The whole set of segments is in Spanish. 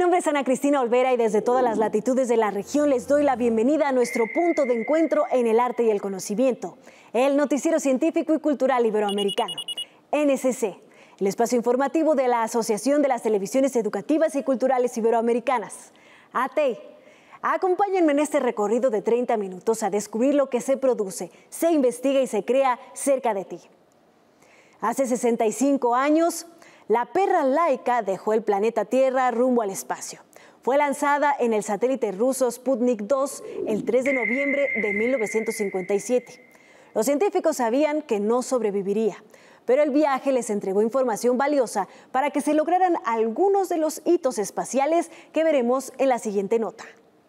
nombre es Ana Cristina Olvera y desde todas las latitudes de la región les doy la bienvenida a nuestro punto de encuentro en el arte y el conocimiento, el noticiero científico y cultural iberoamericano, NSC, el espacio informativo de la Asociación de las Televisiones Educativas y Culturales Iberoamericanas, ATEI. Acompáñenme en este recorrido de 30 minutos a descubrir lo que se produce, se investiga y se crea cerca de ti. Hace 65 años, la perra Laika dejó el planeta Tierra rumbo al espacio. Fue lanzada en el satélite ruso Sputnik 2 el 3 de noviembre de 1957. Los científicos sabían que no sobreviviría, pero el viaje les entregó información valiosa para que se lograran algunos de los hitos espaciales que veremos en la siguiente nota.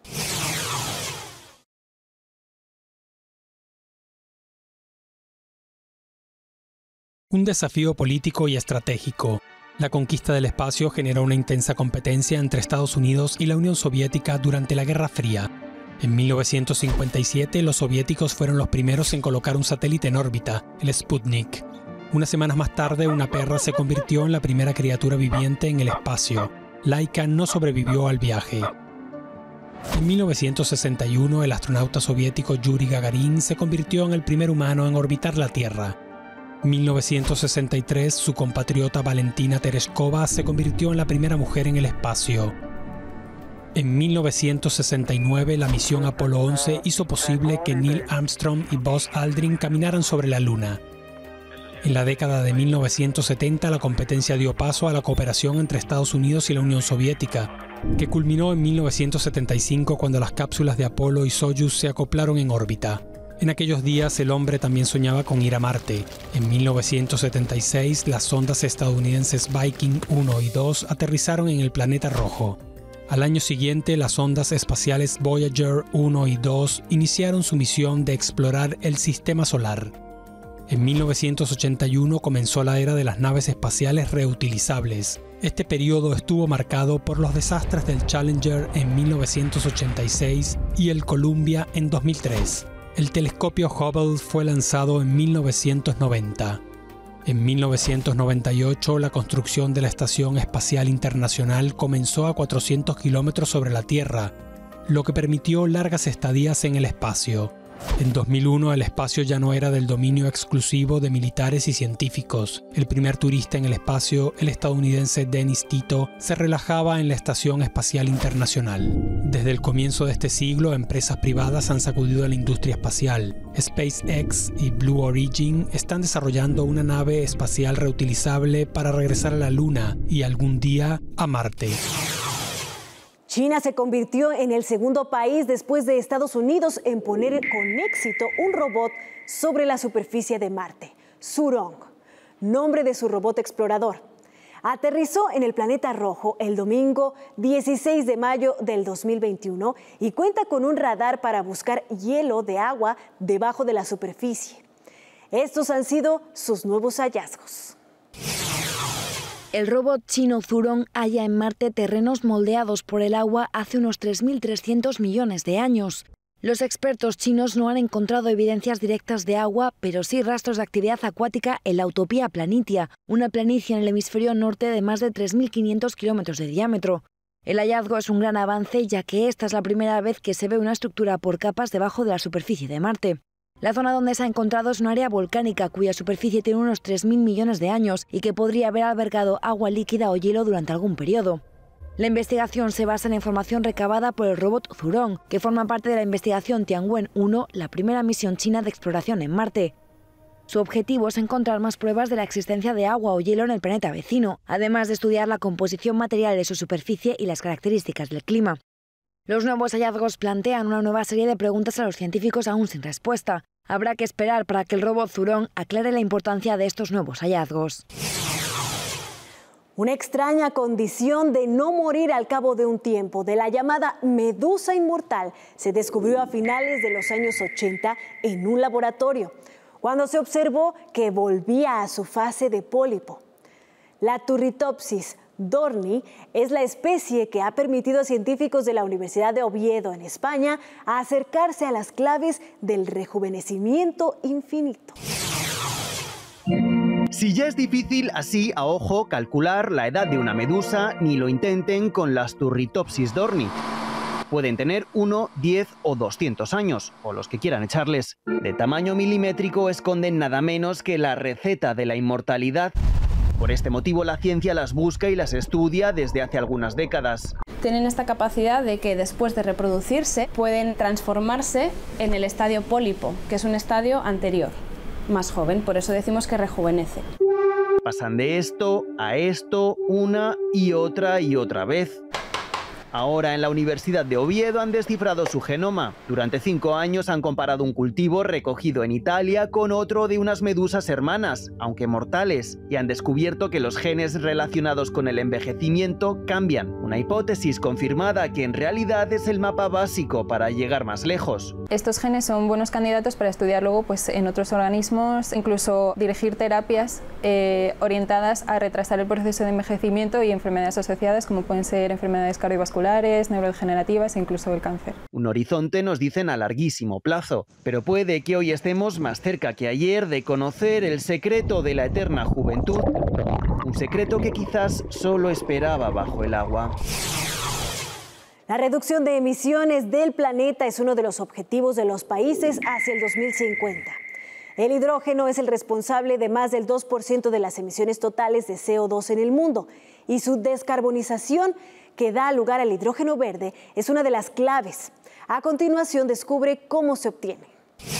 Un desafío político y estratégico. La conquista del espacio generó una intensa competencia entre Estados Unidos y la Unión Soviética durante la Guerra Fría. En 1957, los soviéticos fueron los primeros en colocar un satélite en órbita, el Sputnik. Unas semanas más tarde, una perra se convirtió en la primera criatura viviente en el espacio. Laika no sobrevivió al viaje. En 1961, el astronauta soviético Yuri Gagarin se convirtió en el primer humano en orbitar la Tierra. En 1963, su compatriota Valentina Tereshkova se convirtió en la primera mujer en el espacio. En 1969, la misión Apolo 11 hizo posible que Neil Armstrong y Buzz Aldrin caminaran sobre la Luna. En la década de 1970, la competencia dio paso a la cooperación entre Estados Unidos y la Unión Soviética, que culminó en 1975 cuando las cápsulas de Apolo y Soyuz se acoplaron en órbita. En aquellos días el hombre también soñaba con ir a Marte. En 1976 las sondas estadounidenses Viking 1 y 2 aterrizaron en el planeta rojo. Al año siguiente las sondas espaciales Voyager 1 y 2 iniciaron su misión de explorar el sistema solar. En 1981 comenzó la era de las naves espaciales reutilizables. Este periodo estuvo marcado por los desastres del Challenger en 1986 y el Columbia en 2003. El telescopio Hubble fue lanzado en 1990. En 1998, la construcción de la Estación Espacial Internacional comenzó a 400 kilómetros sobre la Tierra, lo que permitió largas estadías en el espacio. En 2001, el espacio ya no era del dominio exclusivo de militares y científicos. El primer turista en el espacio, el estadounidense Dennis Tito, se relajaba en la Estación Espacial Internacional. Desde el comienzo de este siglo, empresas privadas han sacudido a la industria espacial. SpaceX y Blue Origin están desarrollando una nave espacial reutilizable para regresar a la Luna y algún día a Marte. China se convirtió en el segundo país después de Estados Unidos en poner con éxito un robot sobre la superficie de Marte, Zhurong, nombre de su robot explorador. Aterrizó en el planeta rojo el domingo 16 de mayo del 2021 y cuenta con un radar para buscar hielo de agua debajo de la superficie. Estos han sido sus nuevos hallazgos. El robot chino Zhurong halla en Marte terrenos moldeados por el agua hace unos 3.300 millones de años. Los expertos chinos no han encontrado evidencias directas de agua, pero sí rastros de actividad acuática en la Utopía Planitia, una planicie en el hemisferio norte de más de 3.500 kilómetros de diámetro. El hallazgo es un gran avance, ya que esta es la primera vez que se ve una estructura por capas debajo de la superficie de Marte. La zona donde se ha encontrado es un área volcánica cuya superficie tiene unos 3.000 millones de años y que podría haber albergado agua líquida o hielo durante algún periodo. La investigación se basa en la información recabada por el robot Zhurong, que forma parte de la investigación Tianwen-1, la primera misión china de exploración en Marte. Su objetivo es encontrar más pruebas de la existencia de agua o hielo en el planeta vecino, además de estudiar la composición material de su superficie y las características del clima. Los nuevos hallazgos plantean una nueva serie de preguntas a los científicos aún sin respuesta. Habrá que esperar para que el robot Zhurong aclare la importancia de estos nuevos hallazgos. Una extraña condición de no morir al cabo de un tiempo, de la llamada medusa inmortal, se descubrió a finales de los años 80 en un laboratorio, cuando se observó que volvía a su fase de pólipo. La Turritopsis dorni es la especie que ha permitido a científicos de la Universidad de Oviedo, en España, a acercarse a las claves del rejuvenecimiento infinito. Si ya es difícil así, a ojo, calcular la edad de una medusa, ni lo intenten con las Turritopsis dorni. Pueden tener 1, 10 o 200 años, o los que quieran echarles. De tamaño milimétrico esconden nada menos que la receta de la inmortalidad. Por este motivo la ciencia las busca y las estudia desde hace algunas décadas. Tienen esta capacidad de que después de reproducirse pueden transformarse en el estadio pólipo, que es un estadio anterior, más joven, por eso decimos que rejuvenece. Pasan de esto a esto una y otra vez. Ahora en la Universidad de Oviedo han descifrado su genoma. Durante 5 años han comparado un cultivo recogido en Italia con otro de unas medusas hermanas, aunque mortales, y han descubierto que los genes relacionados con el envejecimiento cambian. Una hipótesis confirmada que en realidad es el mapa básico para llegar más lejos. Estos genes son buenos candidatos para estudiar luego en otros organismos, incluso dirigir terapias orientadas a retrasar el proceso de envejecimiento y enfermedades asociadas como pueden ser enfermedades cardiovasculares, neurodegenerativas e incluso el cáncer. Un horizonte, nos dicen, a larguísimo plazo, pero puede que hoy estemos más cerca que ayer de conocer el secreto de la eterna juventud, un secreto que quizás solo esperaba bajo el agua. La reducción de emisiones del planeta es uno de los objetivos de los países hacia el 2050. El hidrógeno es el responsable de más del 2% de las emisiones totales de CO2 en el mundo y su descarbonización, que da lugar al hidrógeno verde, es una de las claves. A continuación descubre cómo se obtiene.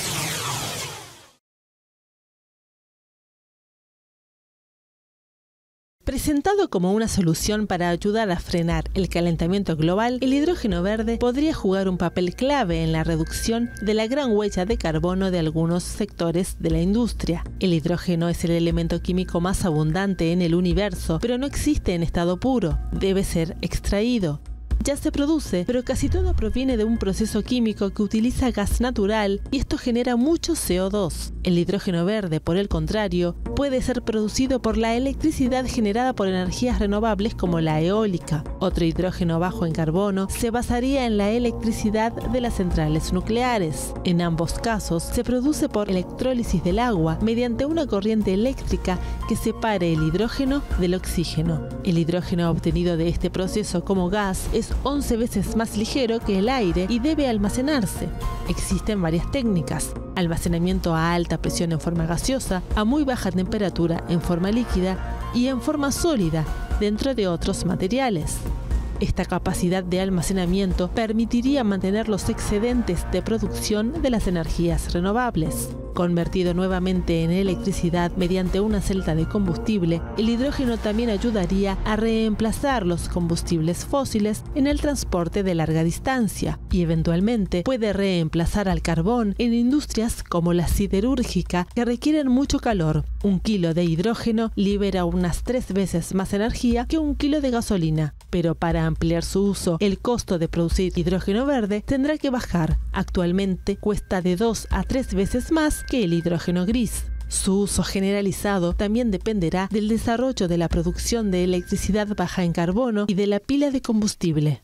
Presentado como una solución para ayudar a frenar el calentamiento global, el hidrógeno verde podría jugar un papel clave en la reducción de la gran huella de carbono de algunos sectores de la industria. El hidrógeno es el elemento químico más abundante en el universo, pero no existe en estado puro, debe ser extraído. Ya se produce, pero casi todo proviene de un proceso químico que utiliza gas natural y esto genera mucho CO2. El hidrógeno verde, por el contrario, puede ser producido por la electricidad generada por energías renovables como la eólica. Otro hidrógeno bajo en carbono se basaría en la electricidad de las centrales nucleares. En ambos casos, se produce por electrólisis del agua mediante una corriente eléctrica que separe el hidrógeno del oxígeno. El hidrógeno obtenido de este proceso como gas es 11 veces más ligero que el aire y debe almacenarse. Existen varias técnicas: almacenamiento a alta presión en forma gaseosa, a muy baja temperatura en forma líquida y en forma sólida dentro de otros materiales. Esta capacidad de almacenamiento permitiría mantener los excedentes de producción de las energías renovables. Convertido nuevamente en electricidad mediante una celda de combustible, el hidrógeno también ayudaría a reemplazar los combustibles fósiles en el transporte de larga distancia y eventualmente puede reemplazar al carbón en industrias como la siderúrgica que requieren mucho calor. 1 kilo de hidrógeno libera unas 3 veces más energía que 1 kilo de gasolina, pero para ampliar su uso, el costo de producir hidrógeno verde tendrá que bajar. Actualmente cuesta de 2 a 3 veces más que el hidrógeno gris. Su uso generalizado también dependerá del desarrollo de la producción de electricidad baja en carbono y de la pila de combustible.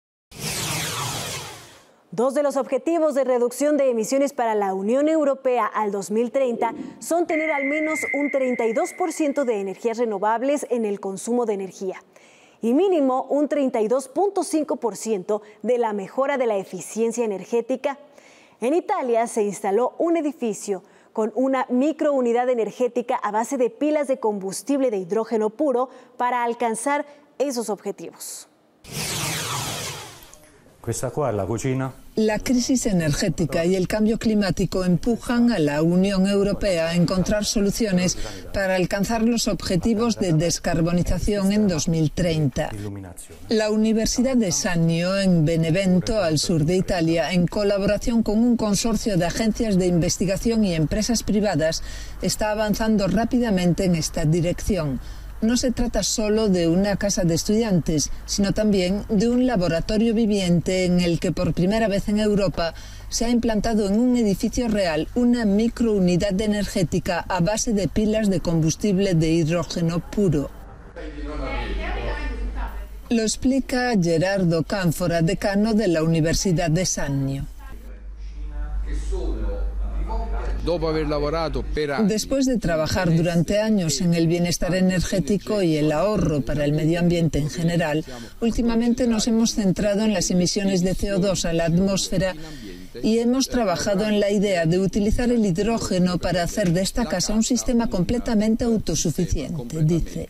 2 de los objetivos de reducción de emisiones para la Unión Europea al 2030 son tener al menos un 32% de energías renovables en el consumo de energía y mínimo un 32.5% de la mejora de la eficiencia energética. En Italia se instaló un edificio con una microunidad energética a base de pilas de combustible de hidrógeno puro para alcanzar esos objetivos. La crisis energética y el cambio climático empujan a la Unión Europea a encontrar soluciones para alcanzar los objetivos de descarbonización en 2030. La Universidad de Sannio, en Benevento, al sur de Italia, en colaboración con un consorcio de agencias de investigación y empresas privadas, está avanzando rápidamente en esta dirección. No se trata solo de una casa de estudiantes, sino también de un laboratorio viviente en el que por primera vez en Europa se ha implantado en un edificio real una microunidad energética a base de pilas de combustible de hidrógeno puro. Lo explica Gerardo Cánfora, decano de la Universidad de Sannio. Después de trabajar durante años en el bienestar energético y el ahorro para el medio ambiente en general, últimamente nos hemos centrado en las emisiones de CO2 a la atmósfera y hemos trabajado en la idea de utilizar el hidrógeno para hacer de esta casa un sistema completamente autosuficiente, dice.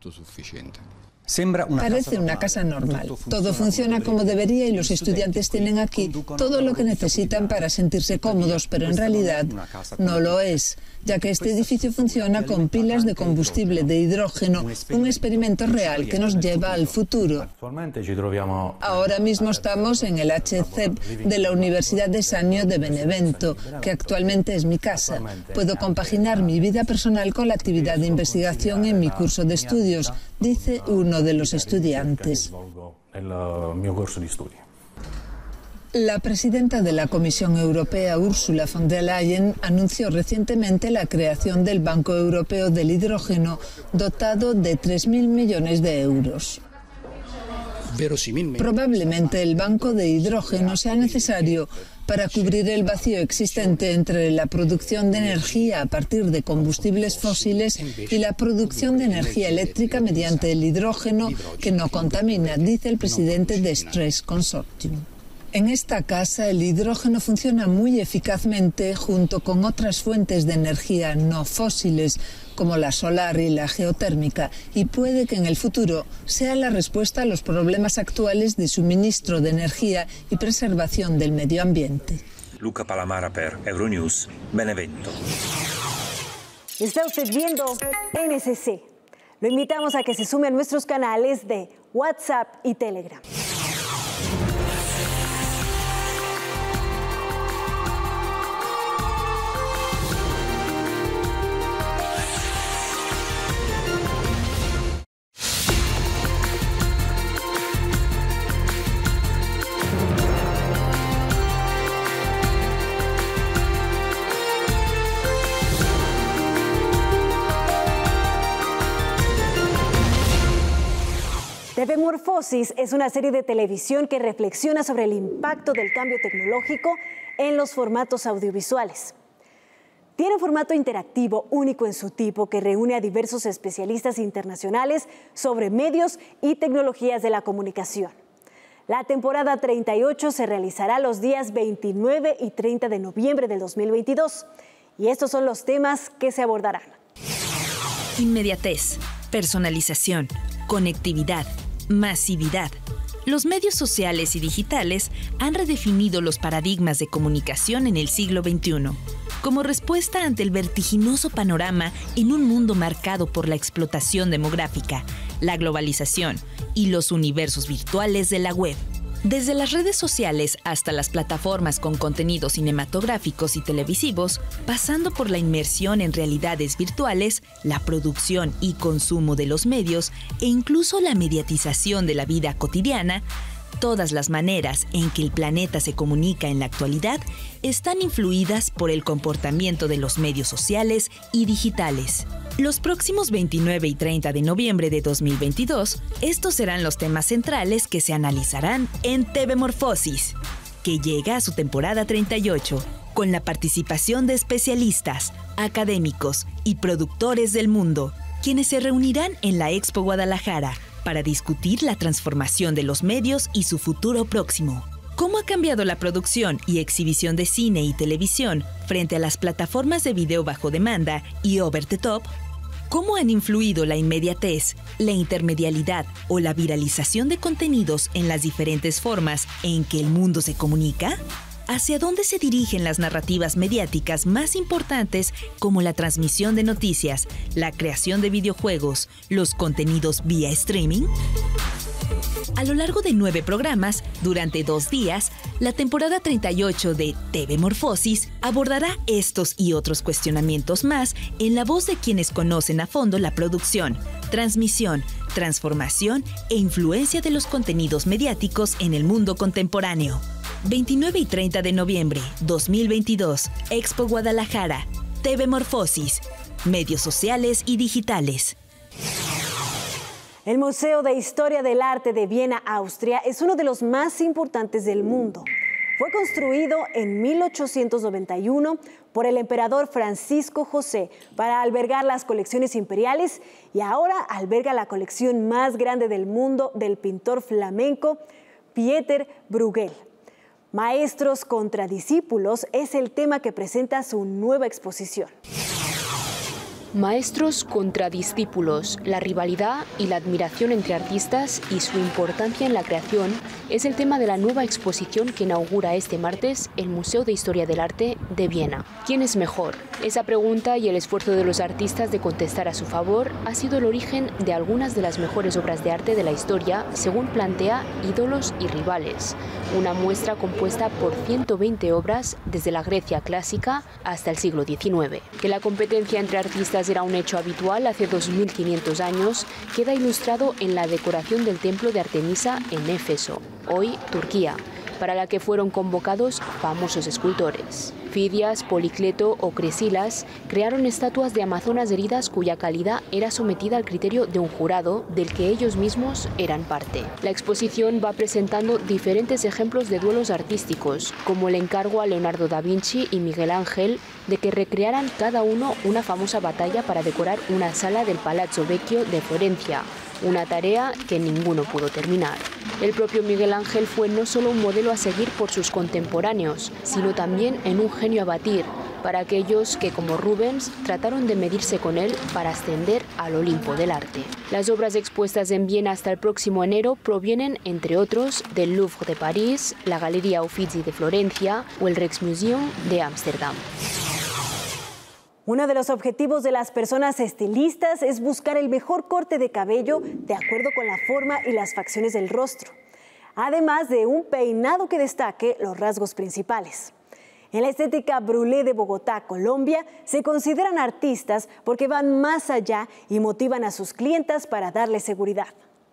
Parece una casa normal. Todo funciona como debería y los estudiantes tienen aquí todo lo que necesitan para sentirse cómodos, pero en realidad no lo es, ya que este edificio funciona con pilas de combustible de hidrógeno, un experimento real que nos lleva al futuro. Ahora mismo estamos en el HCEP de la Universidad de Sannio de Benevento, que actualmente es mi casa. Puedo compaginar mi vida personal con la actividad de investigación en mi curso de estudios, dice uno de los estudiantes. La presidenta de la Comisión Europea, Ursula von der Leyen, anunció recientemente la creación del Banco Europeo del Hidrógeno, dotado de 3.000 millones de euros. Probablemente el banco de hidrógeno sea necesario para cubrir el vacío existente entre la producción de energía a partir de combustibles fósiles y la producción de energía eléctrica mediante el hidrógeno que no contamina, dice el presidente de Stress Consortium. En esta casa el hidrógeno funciona muy eficazmente junto con otras fuentes de energía no fósiles como la solar y la geotérmica, y puede que en el futuro sea la respuesta a los problemas actuales de suministro de energía y preservación del medio ambiente. Luca Palamara per Euronews, Benevento. Está usted viendo NSC. Lo invitamos a que se sume a nuestros canales de WhatsApp y Telegram. Tebemorfosis es una serie de televisión que reflexiona sobre el impacto del cambio tecnológico en los formatos audiovisuales. Tiene un formato interactivo único en su tipo que reúne a diversos especialistas internacionales sobre medios y tecnologías de la comunicación. La temporada 38 se realizará los días 29 y 30 de noviembre del 2022 y estos son los temas que se abordarán. Inmediatez, personalización, conectividad, masividad. Los medios sociales y digitales han redefinido los paradigmas de comunicación en el siglo XXI. Como respuesta ante el vertiginoso panorama en un mundo marcado por la explotación demográfica, la globalización y los universos virtuales de la web. Desde las redes sociales hasta las plataformas con contenidos cinematográficos y televisivos, pasando por la inmersión en realidades virtuales, la producción y consumo de los medios e incluso la mediatización de la vida cotidiana, todas las maneras en que el planeta se comunica en la actualidad están influidas por el comportamiento de los medios sociales y digitales. Los próximos 29 y 30 de noviembre de 2022, estos serán los temas centrales que se analizarán en Tebemorfosis, que llega a su temporada 38, con la participación de especialistas, académicos y productores del mundo, quienes se reunirán en la Expo Guadalajara para discutir la transformación de los medios y su futuro próximo. ¿Cómo ha cambiado la producción y exhibición de cine y televisión frente a las plataformas de video bajo demanda y over the top? ¿Cómo han influido la inmediatez, la intermedialidad o la viralización de contenidos en las diferentes formas en que el mundo se comunica? ¿Hacia dónde se dirigen las narrativas mediáticas más importantes como la transmisión de noticias, la creación de videojuegos, los contenidos vía streaming? A lo largo de 9 programas, durante 2 días, la temporada 38 de Tebemorfosis abordará estos y otros cuestionamientos más en la voz de quienes conocen a fondo la producción, transmisión, transformación e influencia de los contenidos mediáticos en el mundo contemporáneo. 29 y 30 de noviembre 2022, Expo Guadalajara, Tebemorfosis, medios sociales y digitales. El Museo de Historia del Arte de Viena, Austria, es uno de los más importantes del mundo. Fue construido en 1891 por el emperador Francisco José para albergar las colecciones imperiales y ahora alberga la colección más grande del mundo del pintor flamenco Pieter Bruegel. Maestros contra discípulos es el tema que presenta su nueva exposición. Maestros contra discípulos, la rivalidad y la admiración entre artistas y su importancia en la creación es el tema de la nueva exposición que inaugura este martes el Museo de Historia del Arte de Viena. ¿Quién es mejor? Esa pregunta y el esfuerzo de los artistas de contestar a su favor ha sido el origen de algunas de las mejores obras de arte de la historia, según plantea Ídolos y Rivales, una muestra compuesta por 120 obras desde la Grecia clásica hasta el siglo XIX. Que la competencia entre artistas era un hecho habitual hace 2500 años, queda ilustrado en la decoración del templo de Artemisa en Éfeso, hoy Turquía, para la que fueron convocados famosos escultores. Fidias, Policleto o Cresilas crearon estatuas de amazonas heridas cuya calidad era sometida al criterio de un jurado del que ellos mismos eran parte. La exposición va presentando diferentes ejemplos de duelos artísticos, como el encargo a Leonardo da Vinci y Miguel Ángel de que recrearan cada uno una famosa batalla para decorar una sala del Palazzo Vecchio de Florencia, una tarea que ninguno pudo terminar. El propio Miguel Ángel fue no solo un modelo a seguir por sus contemporáneos, sino también en un genio a batir para aquellos que, como Rubens, trataron de medirse con él para ascender al Olimpo del arte. Las obras expuestas en Viena hasta el próximo enero provienen, entre otros, del Louvre de París, la Galería Uffizi de Florencia o el Rijksmuseum de Ámsterdam. Uno de los objetivos de las personas estilistas es buscar el mejor corte de cabello de acuerdo con la forma y las facciones del rostro, además de un peinado que destaque los rasgos principales. En la estética Brulé de Bogotá, Colombia, se consideran artistas porque van más allá y motivan a sus clientas para darles seguridad.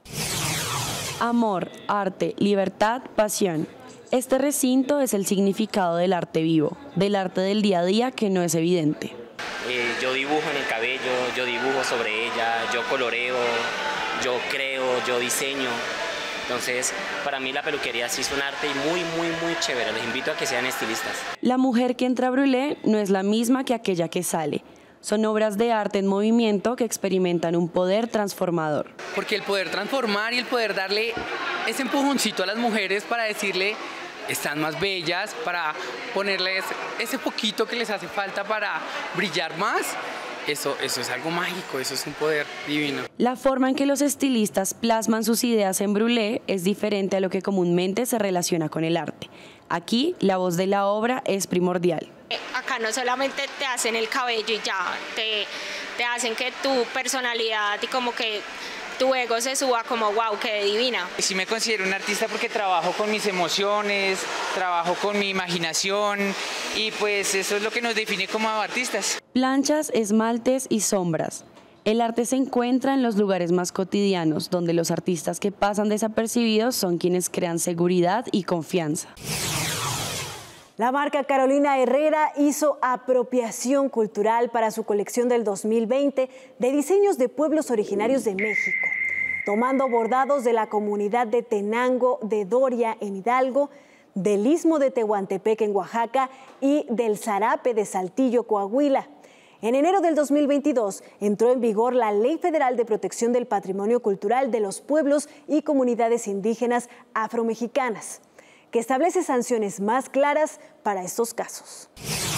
Amor, arte, libertad, pasión. Este recinto es el significado del arte vivo, del arte del día a día que no es evidente. Yo dibujo en el cabello, yo dibujo sobre ella, yo coloreo, yo creo, yo diseño. Entonces, para mí la peluquería sí es un arte muy chévere. Les invito a que sean estilistas. La mujer que entra a Brulé no es la misma que aquella que sale. Son obras de arte en movimiento que experimentan un poder transformador. Porque el poder transformar y el poder darle ese empujoncito a las mujeres para decirle están más bellas, para ponerles ese poquito que les hace falta para brillar más. Eso es algo mágico, eso es un poder divino. La forma en que los estilistas plasman sus ideas en Brulé es diferente a lo que comúnmente se relaciona con el arte. Aquí, la voz de la obra es primordial. Acá no solamente te hacen el cabello y ya, te hacen que tu personalidad y como que tu ego se suba como wow, qué divina. Sí me considero un artista porque trabajo con mis emociones, trabajo con mi imaginación y pues eso es lo que nos define como artistas. Planchas, esmaltes y sombras. El arte se encuentra en los lugares más cotidianos, donde los artistas que pasan desapercibidos son quienes crean seguridad y confianza. La marca Carolina Herrera hizo apropiación cultural para su colección del 2020 de diseños de pueblos originarios de México, tomando bordados de la comunidad de Tenango de Doria en Hidalgo, del Istmo de Tehuantepec en Oaxaca y del Zarape de Saltillo, Coahuila. En enero del 2022 entró en vigor la Ley Federal de Protección del Patrimonio Cultural de los Pueblos y Comunidades Indígenas Afromexicanas, que establece sanciones más claras para estos casos.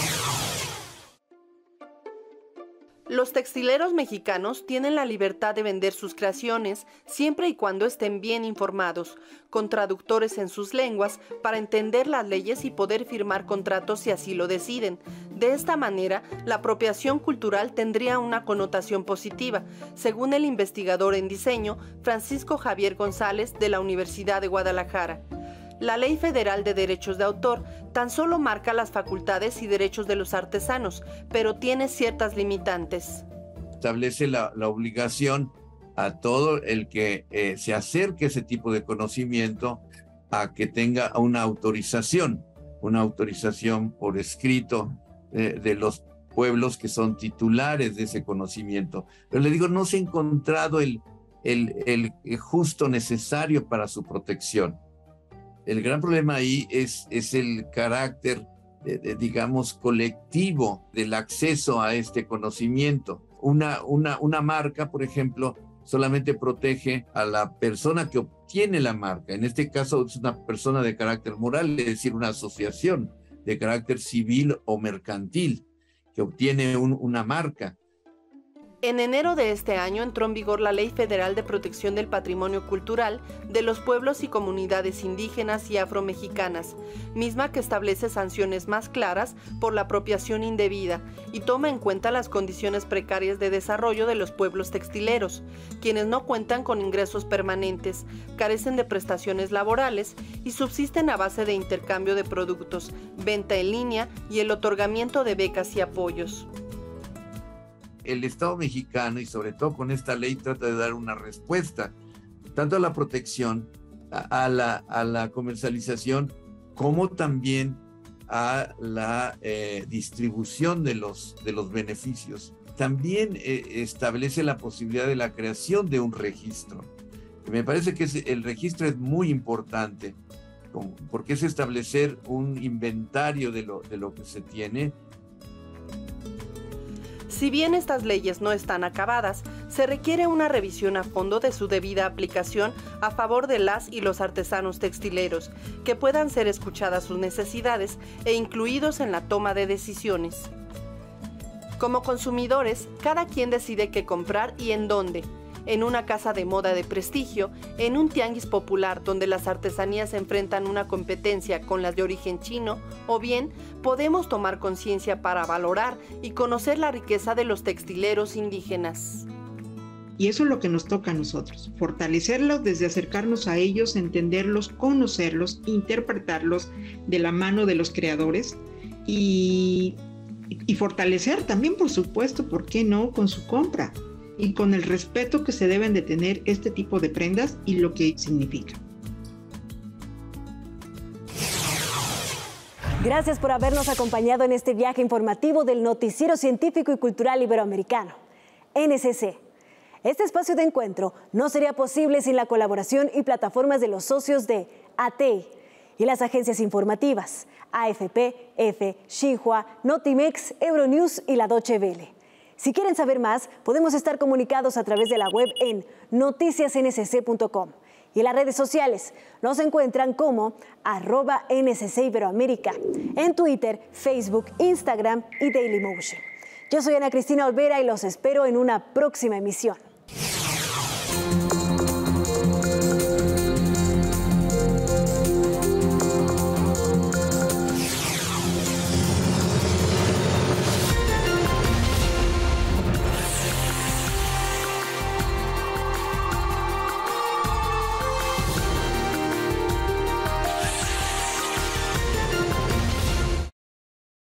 Los textileros mexicanos tienen la libertad de vender sus creaciones siempre y cuando estén bien informados, con traductores en sus lenguas para entender las leyes y poder firmar contratos si así lo deciden. De esta manera, la apropiación cultural tendría una connotación positiva, según el investigador en diseño Francisco Javier González de la Universidad de Guadalajara. La Ley Federal de Derechos de Autor tan solo marca las facultades y derechos de los artesanos, pero tiene ciertas limitantes. Establece la obligación a todo el que se acerque a ese tipo de conocimiento a que tenga una autorización por escrito de los pueblos que son titulares de ese conocimiento. Pero le digo, no se ha encontrado el justo necesario para su protección. El gran problema ahí es el carácter, digamos, colectivo del acceso a este conocimiento. Una marca, por ejemplo, solamente protege a la persona que obtiene la marca. En este caso es una persona de carácter moral, es decir, una asociación de carácter civil o mercantil que obtiene una marca. En enero de este año entró en vigor la Ley Federal de Protección del Patrimonio Cultural de los Pueblos y Comunidades Indígenas y Afromexicanas, misma que establece sanciones más claras por la apropiación indebida y toma en cuenta las condiciones precarias de desarrollo de los pueblos textileros, quienes no cuentan con ingresos permanentes, carecen de prestaciones laborales y subsisten a base de intercambio de productos, venta en línea y el otorgamiento de becas y apoyos. El Estado mexicano, y sobre todo con esta ley, trata de dar una respuesta tanto a la protección, a la comercialización, como también a la distribución de los beneficios. También establece la posibilidad de la creación de un registro. Me parece que el registro es muy importante, porque es establecer un inventario de lo que se tiene. Si bien estas leyes no están acabadas, se requiere una revisión a fondo de su debida aplicación a favor de las y los artesanos textileros, que puedan ser escuchadas sus necesidades e incluidos en la toma de decisiones. Como consumidores, cada quien decide qué comprar y en dónde. En una casa de moda de prestigio, en un tianguis popular donde las artesanías enfrentan una competencia con las de origen chino, o bien podemos tomar conciencia para valorar y conocer la riqueza de los textileros indígenas. Y eso es lo que nos toca a nosotros, fortalecerlos desde acercarnos a ellos, entenderlos, conocerlos, interpretarlos de la mano de los creadores y fortalecer también, por supuesto, ¿por qué no?, con su compra y con el respeto que se deben de tener este tipo de prendas y lo que significa. Gracias por habernos acompañado en este viaje informativo del Noticiero Científico y Cultural Iberoamericano, NSC. Este espacio de encuentro no sería posible sin la colaboración y plataformas de los socios de ATEI y las agencias informativas AFP, EFE, Xinhua, Notimex, Euronews y la Deutsche Welle. Si quieren saber más, podemos estar comunicados a través de la web en noticiasnsc.com y en las redes sociales. Nos encuentran como @NSC Iberoamérica, en Twitter, Facebook, Instagram y Dailymotion. Yo soy Ana Cristina Olvera y los espero en una próxima emisión.